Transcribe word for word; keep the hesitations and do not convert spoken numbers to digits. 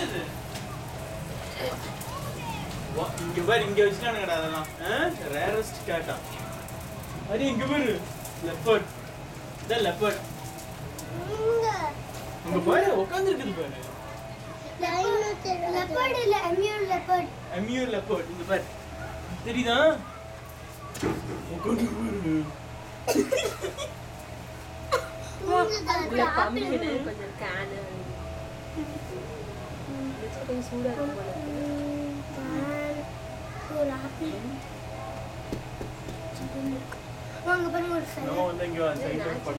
என்னது இங்க பாரு இங்க வச்சுட்டானுங்கடா அதெல்லாம் ரேரஸ்ட் கேட்டா அது இங்க பாரு லெப்பர்ட் இத லெப்பர்ட் இங்க பாரு உட்கார்ந்து இருக்குது பாரு லெப்பர்ட் இல்ல எம்யூர் லெப்பர்ட் எம்யூர் லெப்பர்ட் இங்க பாரு தெரியுதா உட்கார்ந்து பாரு உள்ள கம்பினே கொஞ்சம் கானு இது கொஞ்சம் சூடா இருக்கு போல ஒரு ஆப்பிள் வாங்க பாருங்க ஒரு நம்ம வந்து இங்க சைடுல